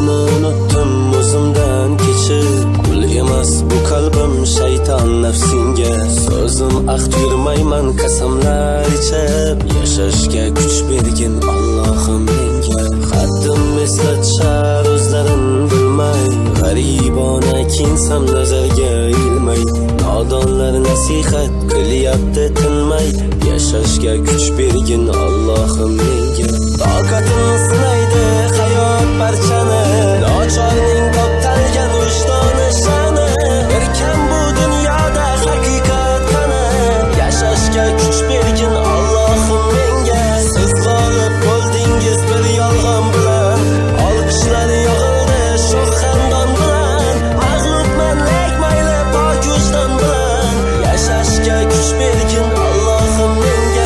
seni unutdim o'zimdan kechib. Qul emas bu qalbim shayton nafsinga. So'zim ahd yurmayman qasamlar ichib. Yashashga kuch bergin Allohim menga. Xattim eslatishar o'zlarim bilmay. G'aribona kinsam nazarga ilmay. Nodonlar nasihat qilyapti tinmay. Yashashga kuch bergin Allohim menga. Toqatim sinaydi hayot barchani. Nochorning toptalgan vijdoni shani. Bir kam bu dunyoda haqiqat qani. Yashashga kuch bergin Allohim menga. Siz g'olib bo'ldingiz bir yolg'on bilan. Olqishlar yog'ildi shoh xandon bilan. Mag'lubman lek mayli pok vijdon bilan. Yashashga kuch bergin Allohim menga.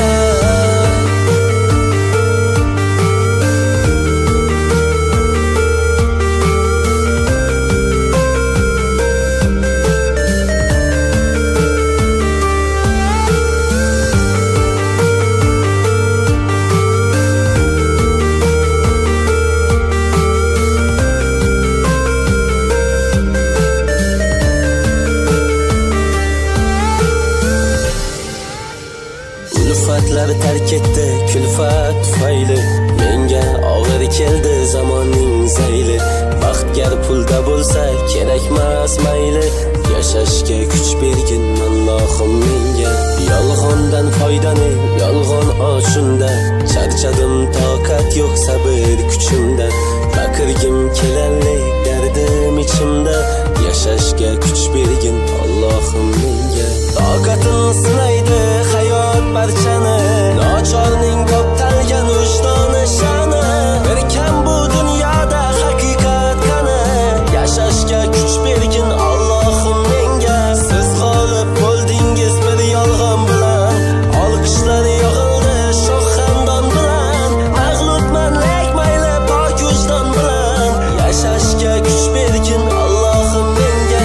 Ulfatlar tark etdi kulfat tufayli. Menga og'ir keldi zamonning zayli. Baxtgar pulda bo'lsa kerakmas mayli. Yashashga kuch bergin Allohim menga. Yolg'ondan foydani yolg'on ochunda. Charchadim toqat yo'q sabr kuchimda. Baqirgim kelarli dardim ichimda. Yashashga kuch bergin Allohim menga. Toqatim sinaydi hayot barchani. Nochorning toptalgan vijdoni shani. Bir kam bu dunyoda haqiqat qani. Yashashga kuch bergin Allohim menga. Siz g'olib bo'ldingiz bir yolg'on bilan. Olqishlar yog'ildi shoh xandon bilan. Mag'lubman lek mayli pok vijdon bilan. Yashashga kuch bergin Allohim menga.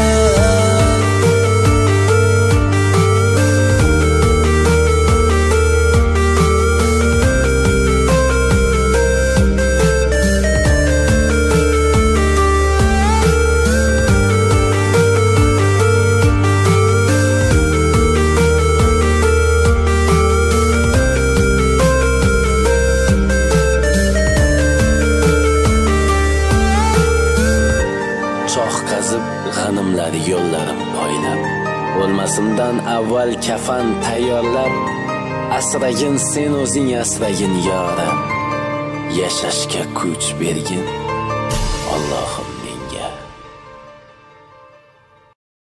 Choh qazib g'animlar yo'llarim poylab. O'lmasimdan avval kafan tayyorlab. Asragin sen o'zing asragin yoram. Yashashga kuch bergin Allohim.